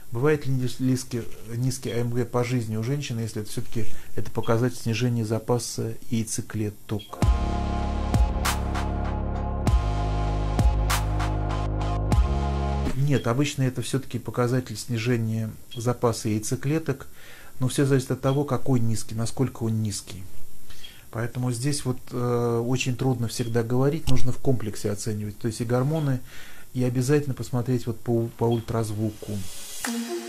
Бывает ли низкий АМГ по жизни у женщины, если это все-таки это показатель снижения запаса яйцеклеток? Нет, обычно это все-таки показатель снижения запаса яйцеклеток, но все зависит от того, какой низкий, насколько он низкий. Поэтому здесь вот очень трудно всегда говорить, нужно в комплексе оценивать, то есть и гормоны, и обязательно посмотреть вот по ультразвуку.